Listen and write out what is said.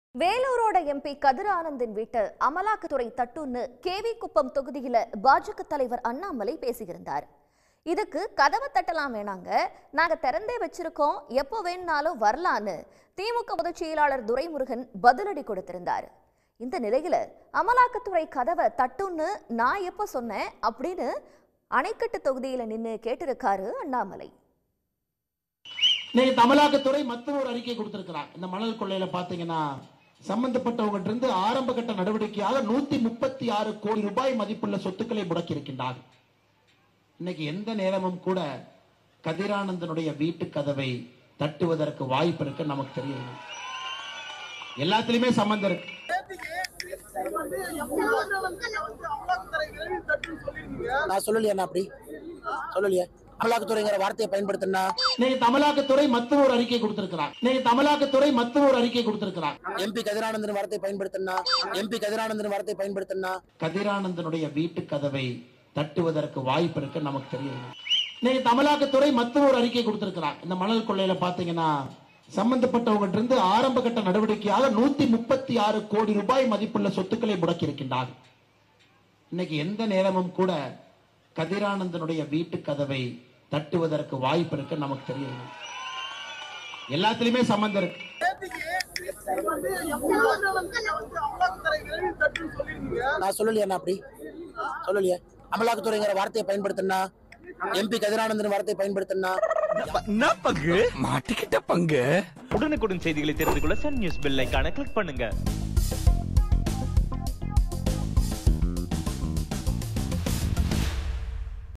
வேலூரோட MP கதிர் ஆனந்தின் வீட்டு அமலாக்கத்துறை தட்டுன்னு KV குப்பம் தொகுதியில பாஜக தலைவர் அண்ணாமலை பேசியிருந்தார். இதுக்கு கதவை தட்டலாம் வேணாங்க, நாங்க திறந்தே வச்சிருக்கோம், எப்போ வேணும்னாலும் வரலான்னு திமுக பொதுச் செயலாளர் துரைமுருகன் பதிலடி கொடுத்திருந்தார். இந்த நிலையில அமலாக்கத்துறை கதவை தட்டுன்னு நான் எப்ப சொன்னேன் அப்படின்னு அணைக்கட்டு தொகுதியில நின்று கேட்டிருக்காரு அண்ணாமலை. அமலாக்கத்துறை மத்திய ஒரு அறிக்கை கொடுத்திருக்கிறார். இந்த மணல் கொள்ளையில பாத்தீங்கன்னா சம்பந்தப்பட்டவங்க இருந்து ஆரம்ப கட்ட நடவடிக்கையாக 136 கோடி ரூபாய் மதிப்புள்ள சொத்துக்களை முடக்கி இருக்கின்றார். இன்னைக்கு எந்த நேரமும் கூட கதிரானந்தனுடைய வீட்டு கதவை தட்டுவதற்கு வாய்ப்பு இருக்கு நமக்கு தெரியும். எல்லாத்திலுமே சம்பந்தம் இருக்கு. நான் சொல்லலையா அப்படி சொல்லலையா? அமலாக்கத்துறைங்கிற வார்த்தையை பயன்படுத்தினா அமலாக்கத்துறை மத்திய ஒரு அறிக்கை கொடுத்திருக்கிறார். அமலாக்கத்துறை மத்திய ஒரு அறிக்கை கொடுத்திருக்கிறார். எம்பி கதிரானந்தன் வார்த்தையை பயன்படுத்தினா கதிரானந்தனுடைய வீட்டு கதவை தட்டுவதற்கு வாய்ப்பு இருக்கு நமக்கு தெரியும். அமலாக்கத்துறை மத்திய ஒரு அறிக்கை கொடுத்திருக்கிறார். இந்த மணல் கொள்ளையில பாத்தீங்கன்னா சம்பந்தப்பட்டவங்க இருந்து ஆரம்ப கட்ட நடவடிக்கையாக 136 கோடி ரூபாய் மதிப்புள்ள சொத்துக்களை முடக்கி இருக்கின்றார். இன்னைக்கு எந்த நேரமும் கூட கதிரானந்தனுடைய வீட்டு கதவை தட்டுவதற்கு வாய்ப்பு இருக்கு நமக்கு தெரியும். எல்லாத்திலுமே சம்பந்தம் இருக்கு. நான் சொல்லலையா அப்படி சொல்லலையா? அமலாக்கத்துறைங்கிற வார்த்தையை பயன்படுத்தினா எம்பி கதிரானந்தன் வார்த்தையை பயன்படுத்தினா பங்கு மாட்டிக்கிட்ட பங்கு. உடனுக்குடன் செய்திகளை தெரிந்து கொள்ள சன் நியூஸ் பெல் ஐகானை கிளிக் பண்ணுங்க.